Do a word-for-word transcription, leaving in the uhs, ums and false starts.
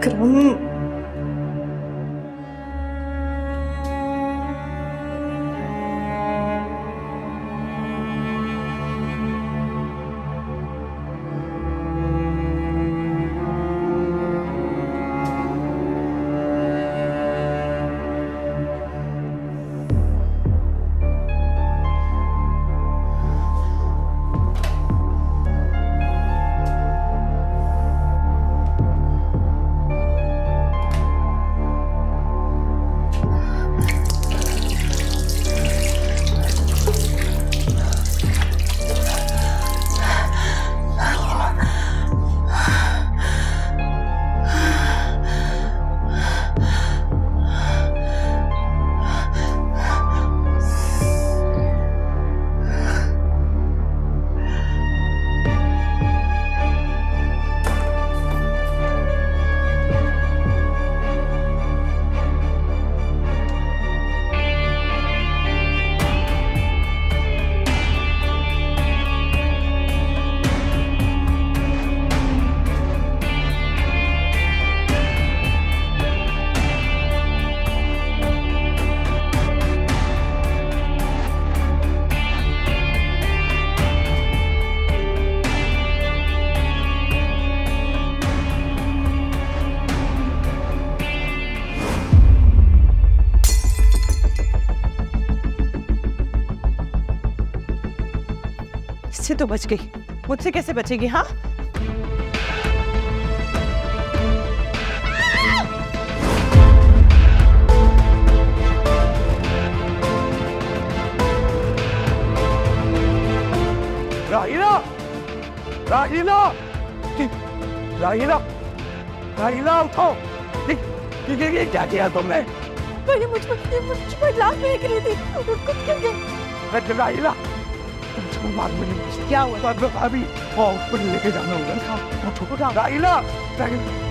विक्रम, इससे तो बच गई, मुझसे कैसे बचेगी? हाँ, राहिला, राहिला, राहिला, राहिला उठो। ये ये क्या किया तुमने? ये मुझ पर मुझ पर लात फेंक रही थी, कुछ कर गया। राहिला, क्या हुआ? अभी ऊपर लेके जाना होगा। उठो, राहिला,